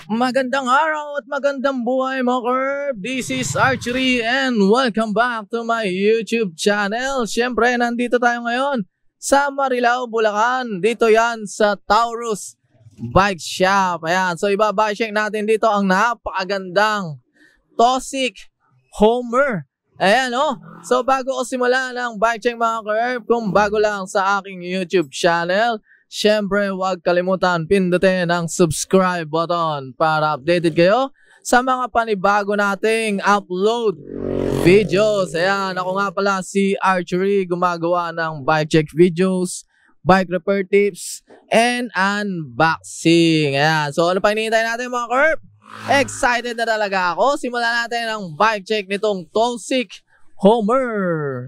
Magandang araw at magandang buhay mga Curb. This is Archery and welcome back to my YouTube channel. Siyempre, nandito tayo ngayon sa Marilao, Bulacan. Dito yan sa Taurus Bike Shop. Ayan, so ibabike check natin dito ang napakagandang Tosic Homer. Ayan o. So bago ko simula ng bike check mga Curb, kung bago lang sa aking YouTube channel, siyempre, huwag kalimutan pindutin ang subscribe button para updated kayo sa mga panibago nating upload videos. Ayan, ako nga pala si Archery, gumagawa ng bike check videos, bike repair tips, and unboxing. Ayan, so ano pa hinihintay natin mga Curb? Excited na talaga ako. Simulan natin ang bike check nitong Tosic Homer.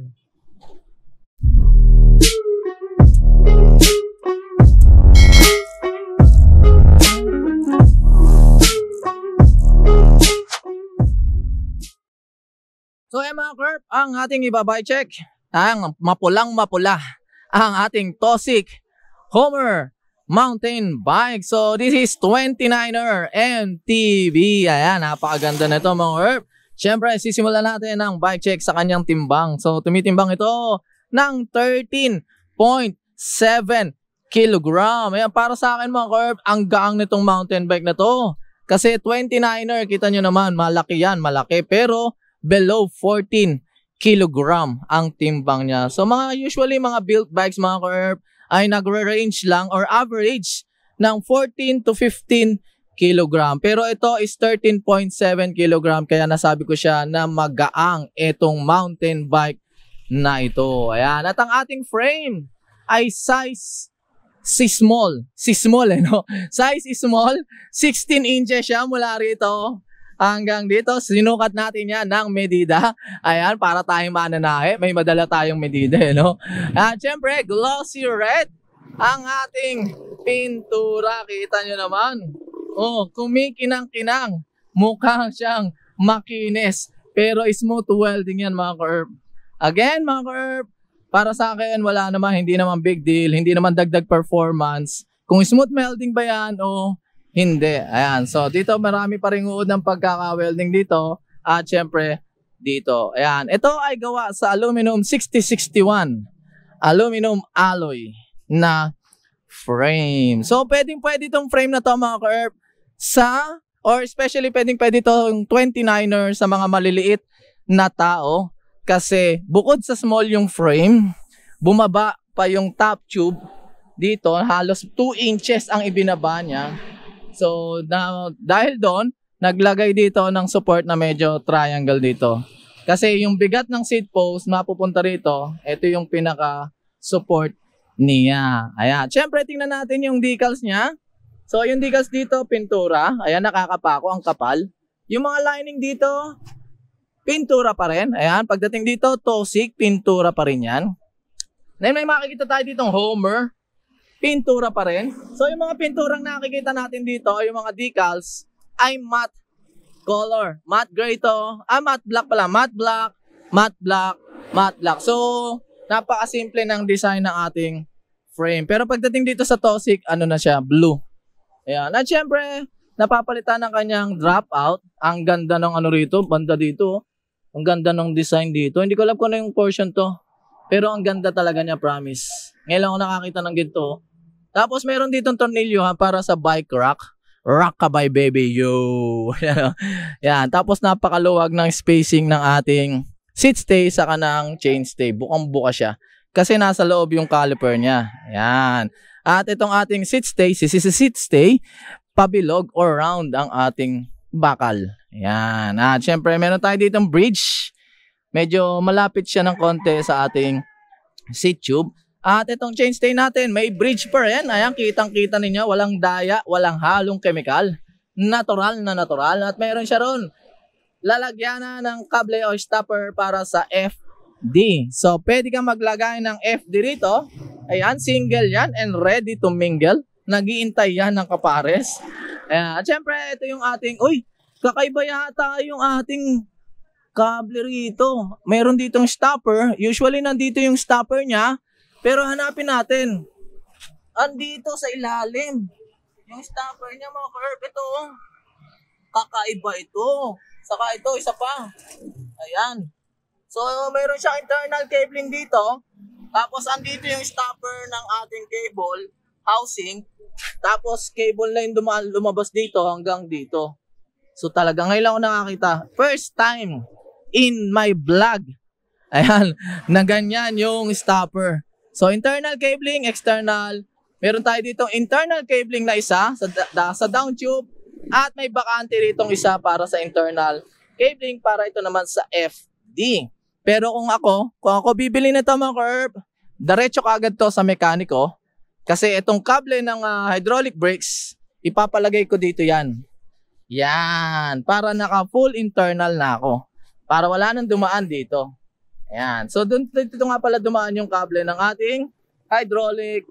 So mga Curb, ang ating ibabike check, ang mapulang-mapula, ang ating Tosic Homer mountain bike. So this is 29er MTB. Ayan, napakaganda na ito mga Curb. Siyempre, sisimulan natin ang bike check sa kanyang timbang. So tumitimbang ito ng 13.7 kilogram. Ayan, para sa akin mga Curb, ang gaang nitong mountain bike na to. Kasi 29er, kita nyo naman, malaki yan, malaki. Pero below 14 kilogram ang timbang niya. So usually mga built bikes mga Curb ay nagre-range lang or average ng 14 to 15 kilogram. Pero ito is 13.7 kilogram, kaya nasabi ko siya na magaang itong mountain bike na ito. Ayan. At ang ating frame ay size small. Size small. 16 inches siya mula rito hanggang dito. Sinukat natin yan ng medida. Ayan, para tayong mananahe. May madala tayong medida, no? At syempre, glossy red ang ating pintura. Kita nyo naman. Oh, kumikinang-kinang. Mukhang siyang makinis. Pero smooth welding yan mga Curb. Again, mga Curb, para sa akin, wala naman, hindi naman big deal. Hindi naman dagdag performance. Kung smooth welding ba yan o hindi. Ayan. So, dito marami pa rin uod ng pagkaka-welding dito. At syempre, dito. Ayan. Ito ay gawa sa aluminum 6061. Aluminum alloy na frame. So, pwede itong frame na to mga Curb or especially pwede itong 29er sa mga maliliit na tao. Kasi bukod sa small yung frame, bumaba pa yung top tube dito. Halos 2 inches ang ibinaba niya. So, dahil doon, naglagay dito ng support na medyo triangle dito. Kasi yung bigat ng seat post mapupunta rito, ito yung pinaka-support niya. Ayan. Siyempre, tingnan natin yung decals niya. So, yung decals dito, pintura. Ayan, nakakapako, ang kapal. Yung mga lining dito, pintura pa rin. Ayan, pagdating dito, Tosic, pintura pa rin yan. Then, may makikita tayo ditong Homer. Pintura pa rin. So yung mga pinturang nakikita natin dito, yung mga decals, ay matte color. Matte gray to. Matte black pala. Matte black, matte black, matte black. So, napakasimple ng design ng ating frame. Pero pagdating dito sa Tosic, ano na siya? Blue. Ayan. At syempre, napapalitan ng kanyang dropout. Ang ganda ng ano rito, banda dito. Ang ganda ng design dito. Hindi ko alam kung ano yung portion to. Pero ang ganda talaga niya, promise. Ngayon lang ako nakakita ng ginto. Tapos meron ditong tornilyo para sa bike rack. Rock ka by baby, yo. Yan. Tapos napakaluwag ng spacing ng ating seat stay sa kanang chain stay. Bukang-buka siya. Kasi nasa loob yung caliper niya. Yan. At itong ating seat stay, pabilog or round ang ating bakal. Yan. At syempre meron tayo ditong bridge. Medyo malapit siya ng konti sa ating seat tube. At itong chainstay natin, may bridge pa rin. Ayan, kitang-kita ninyo, walang daya, walang halong chemical. Natural na natural. At mayroon siya ron lalagyanan ng kable o stopper para sa FD. So, pwede kang maglagay ng FD rito. Ayan, single yan and ready to mingle. Nag-iintay yan ng kapares. Ayan, at syempre, ito yung ating, kakaiba yata yung ating kable rito. Meron ditong stopper. Usually, nandito yung stopper niya. Pero hanapin natin. Andito sa ilalim. Yung stopper niya mga Curb. Ito. kakaiba ito. Saka ito, isa pa. Ayan. So, mayroon siyang internal cabling dito. Tapos, andito yung stopper ng ating cable housing. Tapos, cable line lumabas dito hanggang dito. So, talaga ngayon lang ako nakakita. First time in my vlog. Ayan, na ganyan yung stopper. So, internal cabling, external. Meron tayo dito internal cabling na isa sa down tube. At may bakante ditong isa para sa internal cabling para ito naman sa FD. Pero kung ako bibili nito mga curb, diretso kaagad to sa mekaniko. Kasi itong kable ng hydraulic brakes, ipapalagay ko dito yan. Yan, para naka full internal na ako. Para wala nang dumaan dito. Ayan, so dito nga pala dumaan yung kable ng ating hydraulic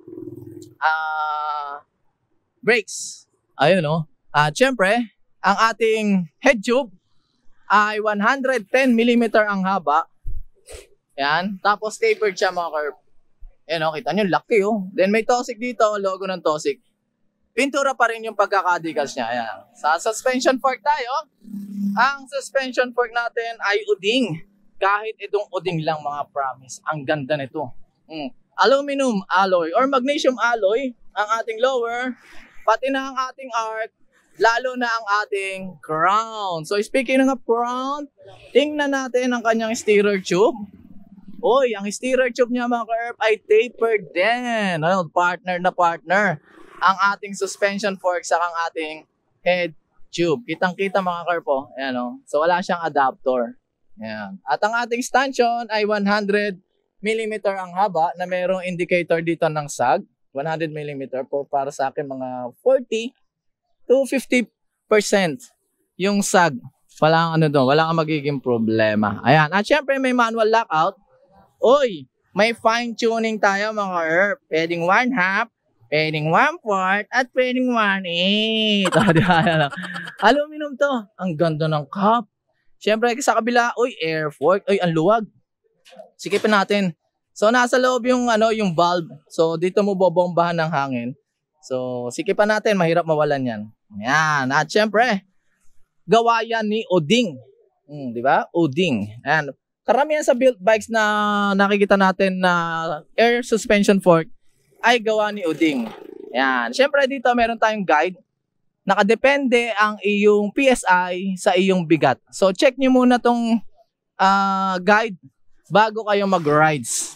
brakes. Ayun o. At syempre, ang ating head tube ay 110mm ang haba. Yan. Tapos tapered siya mga curb. Yan o, kita nyo, laki o. Then may Tosik dito, logo ng Tosik. Pintura pa rin yung pagkakadicals niya. Ayan. Sa suspension fork tayo. Ang suspension fork natin ay uding. Kahit itong uding lang mga promise. Ang ganda nito. Aluminum alloy or magnesium alloy ang ating lower. Pati na ang ating arc. Lalo na ang ating crown. So speaking ng crown, tingnan natin ang kanyang steerer tube. Oy, ang steerer tube niya mga curb ay tapered din. Ano, partner na partner. Ang ating suspension fork sa ang ating head tube. Kitang-kita mga curb po. Ayan o. So wala siyang adapter. Ayan. At ang ating stanchion ay 100mm ang haba na mayroong indicator dito ng sag. 100mm po para sa akin mga 40 to 50% yung sag. Walang wala kang magiging problema. Ayan. At syempre may manual lockout. Oy, may fine tuning tayo mga curb. Pwedeng 1/2, pwedeng 1/4, at pwedeng 1/8. Aluminum to. Ang ganda ng cup. Syempre sa kabila, oy, air fork. Oy, ang luwag. Sikipin natin. So nasa loob yung yung valve. So dito mo bobombahan ng hangin. So sikipan natin, mahirap mawalan 'yan. Yan. At syempre, gawa yan ni Uding. 'Di ba? Uding. Ayan. Karamihan sa built bikes na nakikita natin na air suspension fork ay gawa ni Uding. Yan. Syempre dito meron tayong guide. Nakadepende ang iyong PSI sa iyong bigat. So check nyo muna tong guide bago kayo mag-rides.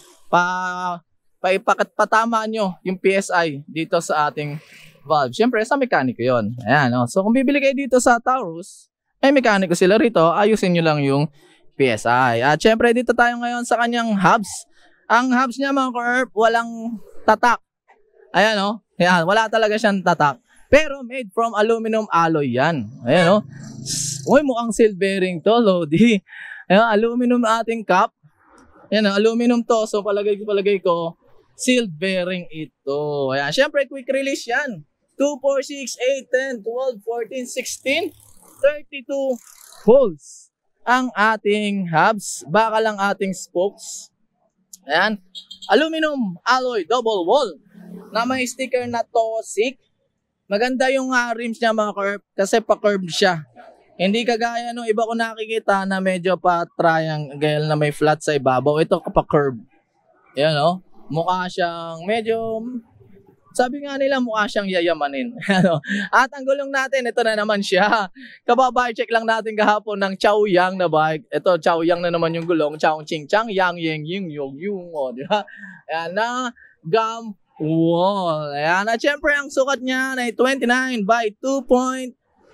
Patama nyo yung PSI dito sa ating valve. Syempre sa mekaniko yon. Ayan. So kung bibili kayo dito sa Taurus, ay mekaniko sila rito. Ayusin nyo lang yung PSI. At syempre dito tayo ngayon sa kanyang hubs. Ang hubs niya mga curb, walang tatak. Ayan o. Ayan, wala talaga siyang tatak. Pero made from aluminum alloy yan. Ayan o. Uy, mukhang seal bearing to, Lodi. Ayan, aluminum ating cap. Ayan, aluminum to. So palagay ko, seal bearing ito. Ayan, syempre quick release yan. 2, 4, 6, 8, 10, 12, 14, 16, 32 holes ang ating hubs. Baka lang ating spokes. Ayan. Aluminum alloy double wall na may sticker na Tosik. Maganda yung rims niya mga curb kasi pa-curve siya. Hindi kagaya nung iba ko nakikita na medyo pa-triangle na may flat sa ibabaw. Ito pa-curve. Ayan o. Mukha siyang medyo... Sabi nga nila mukha siyang yayamanin. At ang gulong natin, ito na naman siya. Kababay, check lang natin kahapon ng Chaoyang na bike. Ito, Chaoyang na naman yung gulong. Chao Ching Chang, Yang Yeng Ying Yung Yung. O, di ba? Ayan na, gum wall. Ayan. At syempre, ang sukat niya ay 29 by 2.10.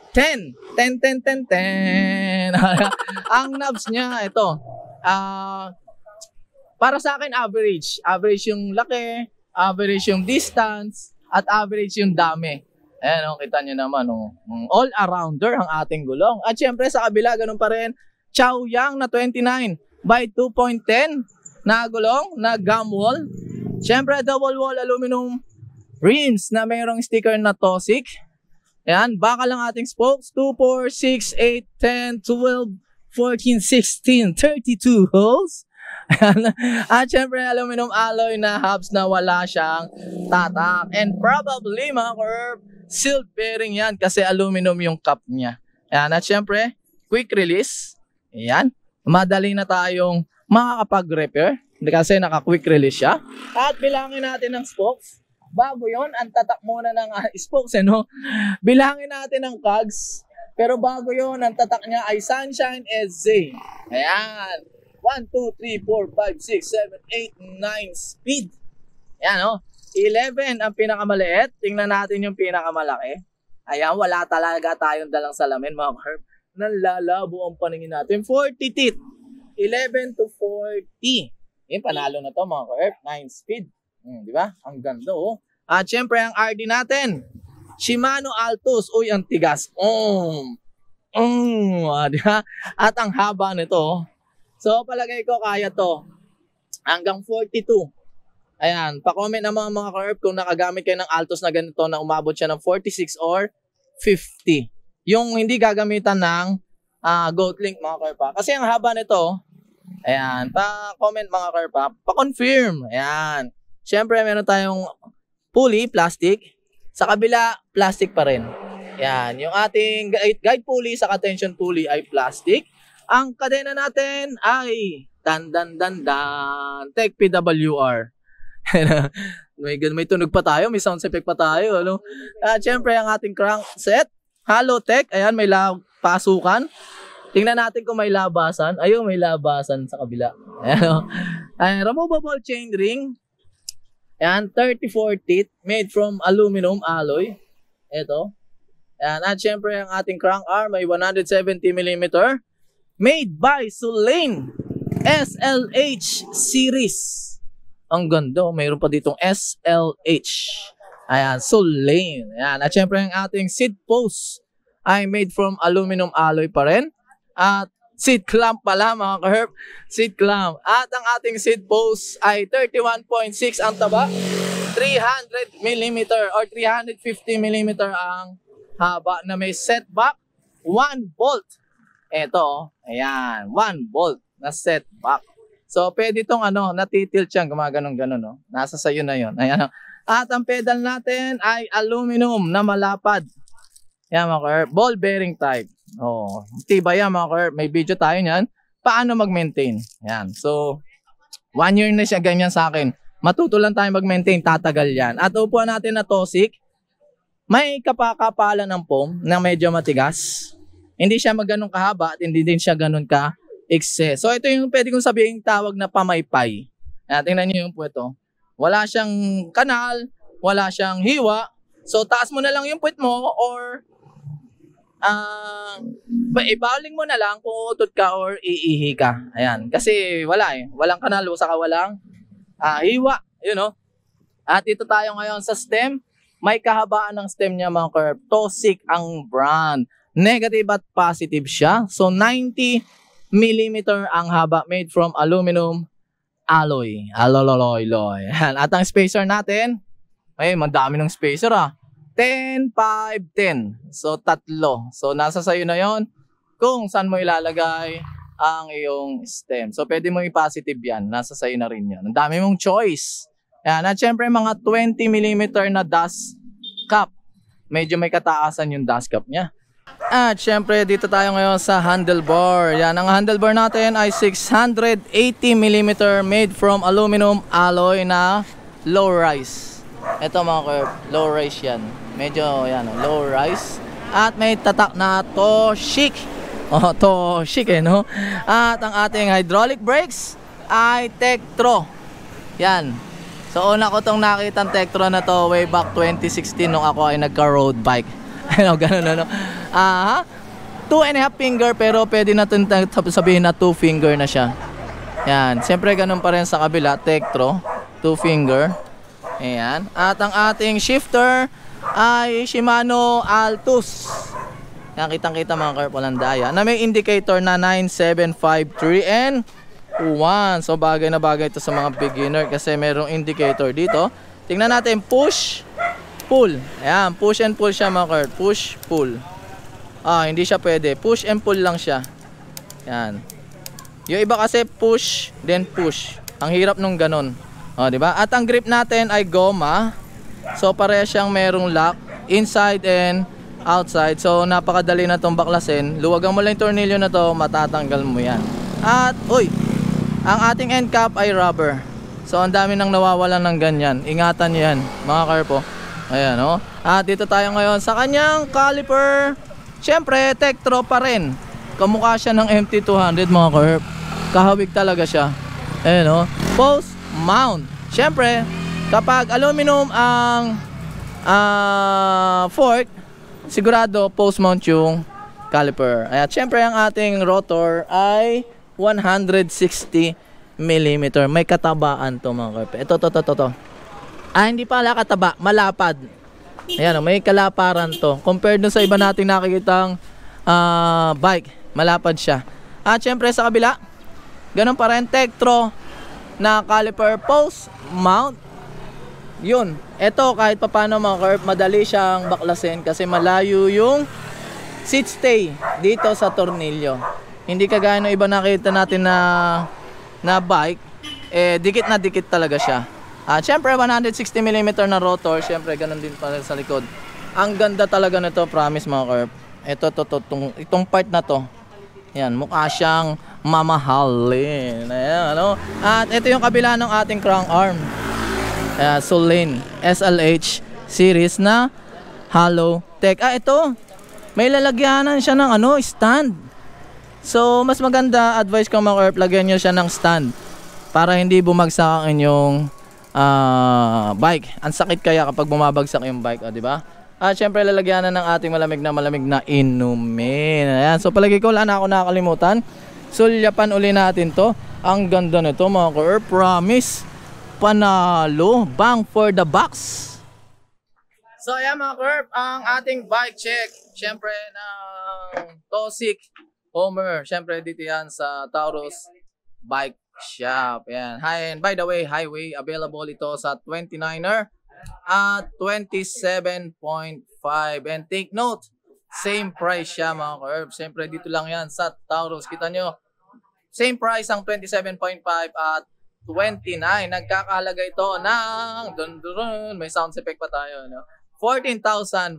10. Ang knobs niya, ito. Para sa akin, average. Average yung laki. Average yung distance at average yung dami. Ayan, kita nyo naman. All-arounder ang ating gulong. At syempre sa kabila, ganun pa rin. Chaoyang na 29 by 2.10 na gulong na gum wall. Syempre double wall aluminum rims na mayroong sticker na Tosik. Ayan, baka lang ating spokes. 2, 4, 6, 8, 10, 12, 14, 16, 32 holes. At syempre aluminum alloy na hubs na wala siyang tatak. And probably mga curb, sealed bearing yan kasi aluminum yung cup niya. Ayan, at syempre, quick release. Ayan, madali na tayong makakapag-repair kasi naka-quick release siya. At bilangin natin ng spokes. Bago yon, ang tatak muna ng spokes, no? Bilangin natin ng cogs. Pero bago yon, ang tatak niya ay Sunshine SZ. Ayan. 1, 2, 3, 4, 5, 6, 7, 8, 9 speed. Ayan, no? 11 ang pinakamaliit. Tingnan natin yung pinakamalaki. Ayan, wala talaga tayong dalang salamin, mga herb. Nalalabo ang paningin natin. 40 teeth. 11 to 40. Yung panalo na to, mga herb. 9 speed. Di ba? Ang ganda, oh. At syempre, ang RD natin, Shimano Altus. Uy, ang tigas. Di ba? At ang haba nito. So, palagay ko kaya to. Hanggang 42. Ayan. Pa-comment naman mga ka-herb kung nakagamit kayo ng Altus na ganito na umabot siya ng 46 or 50. Yung hindi gagamitan ng Goat Link, mga ka-herb. Kasi ang haba nito, ayan. Pa-comment mga ka-herb. Pa-confirm. Ayan. Siyempre, meron tayong pulley, plastic. Sa kabila, plastic pa rin. Yan. Yung ating guide pulley sa tension pulley ay plastic. Ang kadena natin ay Tech PWR. May tunog pa tayo, may sound effect pa tayo. Ano? At siyempre, ang ating crankset, Halotech. Ayan, may pasukan. Tingnan natin kung may labasan. Ayun, may labasan sa kabila. Ayan, removable chain ring. Ayan, 34 teeth made from aluminum alloy. Ito. Ayan, at syempre ang ating crank arm ay 170mm. Made by Sulane SLH series. Ang ganda, mayroon pa ditong SLH. Ayan, Sulane. Ayan, at syempre ang ating seat post ay made from aluminum alloy pa rin. At seat clamp pala mga ka-herb. Seat clamp. At ang ating seat post ay 31.6 ang taba. 300mm or 350mm ang haba na may setback. 1 bolt. Ito. Ayan. 1 bolt na setback. So, pwede itong natitilt siyang gumaganon-ganon. No? Nasa sayo na yun. Ayan. At ang pedal natin ay aluminum na malapad. Ayan mga ka-herb. Ball bearing type. Oh, tiba yan mga ka-herb. May video tayo niyan. Paano mag-maintain? Yan. So, 1 year na siya ganyan sa akin. Matuto lang tayo mag-maintain. Tatagal yan. At upuan natin na Tosik. May kapakapalan ng foam na medyo matigas. Hindi siya magganong kahaba at hindi din siya ganun ka-ikse. So, ito yung pwede kong sabihin tawag na pamaypay. Tingnan nyo yung puwet. Wala siyang kanal. Wala siyang hiwa. So, taas mo na lang yung puwet mo or ibawling mo na lang kung uutot ka or iihi ka. Ayan. Kasi wala walang kanal, saka walang hiwa. You know? At ito tayo ngayon sa stem. May kahabaan ng stem niya mga ka-herb. Tosik ang brand. Negative at positive siya. So 90mm ang haba, made from aluminum alloy. Alloy. At ang spacer natin, ay madami ng spacer 10, 5, 10. So, 3. So, nasa sayo na yon kung saan mo ilalagay ang iyong stem. So, pwede mo i-positive yan. Nasa sayo na rin yan. Ang dami mong choice. Yan. At syempre, mga 20mm na dust cap. Medyo may kataasan yung dust cap niya. At syempre, dito tayo ngayon sa handlebar. Yan. Ang handlebar natin ay 680mm made from aluminum alloy na low rise. Ito mga ka-herb, low rise yan. Medyo low rise. At may tatak na Toshik. Toshik no? At ang ating hydraulic brakes ay Tektro. Yan. So una ko tong nakitang Tektro na to way back 2016 nung ako ay nagka-road bike. Ganun 2.5 finger pero pwede natin sabihin na 2 finger na siya. Yan. Siyempre ganun pa rin sa kabila, Tektro. 2 finger. Ayan. At ang ating shifter ay Shimano Altus. Yan, kitang-kita mga ka-herb, walang daya. Na may indicator na 9753 and 1. So bagay na bagay ito sa mga beginner kasi merong indicator dito. Tingnan natin, push, pull. Ayan, push and pull siya mga ka-herb. Push, pull. Hindi siya pwede. Push and pull lang siya. Yan. Yung iba kasi push, then push. Ang hirap nung ganun. Diba? At ang grip natin ay goma. So pareha siyang merong lock inside and outside. So napakadali na tong baklasin. Luwagan mo lang yung tornilyo na to, matatanggal mo yan. At ang ating end cap ay rubber. So ang dami nang nawawalan ng ganyan. Ingatan nyo yan mga karpo. Ayan o. At dito tayo ngayon sa kanyang caliper. Syempre Tektro pa rin. Kamukha siya ng MT200 mga karp. Kahawig talaga siya. Ayan o. Post mount. Syempre kapag aluminum ang fork, sigurado post mount yung caliper. At syempre ang ating rotor ay 160 mm. May katabaan to mga karp. Ito. Hindi pala kataba, malapad. Ayan, may kalaparan to. Compared dun sa iba nating nakikitang bike, malapad siya. At syempre sa kabila, ganun pa rin, Tektro na caliper post mount. Yun, ito kahit papano mga karp, madali siyang baklasin kasi malayo yung seat stay dito sa tornilyo. Hindi kagaya ng iba nakita natin na bike, dikit na dikit talaga siya. At syempre 160 mm na rotor, syempre ganun din pala sa likod. Ang ganda talaga nito, promise mga karp. Itong part na to, yan, mukha siyang mamahalin. Ayan, ano? At ito yung kabila ng ating crank arm. Solane SLH series na hollow tech. Ito, may lalagyanan siya ng stand. So mas maganda, advice ko mga karp, lagyan nyo siya ng stand para hindi bumagsak ang inyong bike. Ang sakit kaya kapag bumabagsak yung bike, di ba? At syempre lalagyanan ng ating malamig na inumin. Ayan, so palagi ko wala na ako nakakalimutan. Sulyapan uli natin to. Ang ganda nito mga karp, promise. Panalo, bang for the box. So ayan mga karp, ang ating bike check, syempre ng Tosik Homer, syempre dito yan sa Taurus Bike Shop. Yan. And by the way, highway available ito sa 29er at 27.5. And take note, same price siya mga karp. Syempre dito lang yan sa Taurus. Kita nyo, same price ang 27.5 at 29. Nagkakahalaga ito ng may sound effect pa tayo, no? 14,500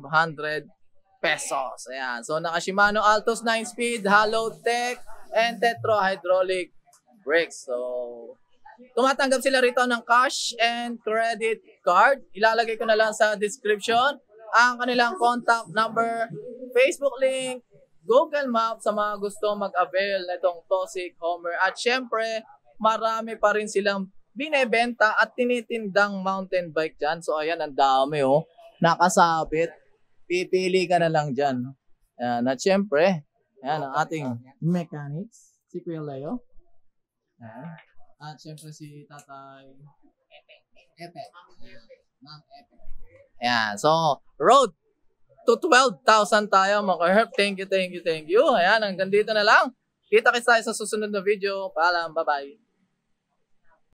pesos. Ayan. So naka Shimano Altos 9-speed, hollow tech, and Tektro hydraulic brakes. So tumatanggap sila rito ng cash and credit card. Ilalagay ko na lang sa description ang kanilang contact number, Facebook link, Google Maps sa mga gusto mag-avail na itong Tosik Homer. At syempre, marami pa rin silang binebenta at tinitindang mountain bike dyan. So ayan, ang dami nakasapit. Pipili ka na lang dyan. Ayan, at syempre, ayan ang ating mechanics, si Kuya Leo. Ayan. At syempre si Tatay Epe. Ma'am Epe. Ayan, so road to 12,000 tayo mga karp. Thank you. Ayan, hanggang dito na lang. Kita-kits tayo sa susunod na video. Paalam, bye-bye.